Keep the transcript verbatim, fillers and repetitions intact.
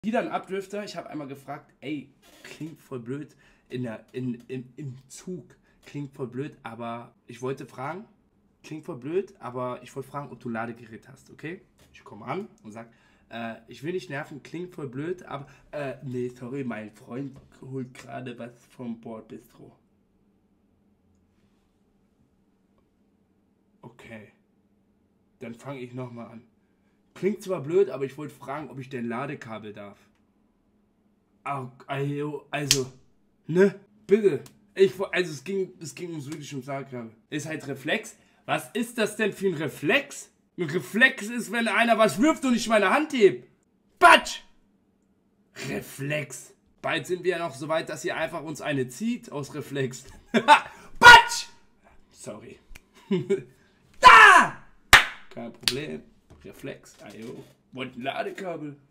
Wieder ein Abdrifter. Ich habe einmal gefragt, ey, klingt voll blöd in der, in, in, im Zug. Klingt voll blöd, aber ich wollte fragen, klingt voll blöd, aber ich wollte fragen, ob du ein Ladegerät hast, okay? Ich komme an und sag, äh, ich will nicht nerven, klingt voll blöd, aber, äh, nee, sorry, mein Freund holt gerade was vom Bordbistro. Okay, dann fange ich nochmal an. Klingt zwar blöd, aber ich wollte fragen, ob ich denn Ladekabel darf. Also, also, ne? Bitte. Ich, also es ging, es ging uns wirklich ums Ladekabel. Ist halt Reflex. Was ist das denn für ein Reflex? Ein Reflex ist, wenn einer was wirft und ich meine Hand heb. Batsch! Reflex. Bald sind wir ja noch so weit, dass ihr einfach uns eine zieht aus Reflex. Batsch! Sorry. Da! Kein Problem. Reflex. Ajo. Und ein Ladekabel.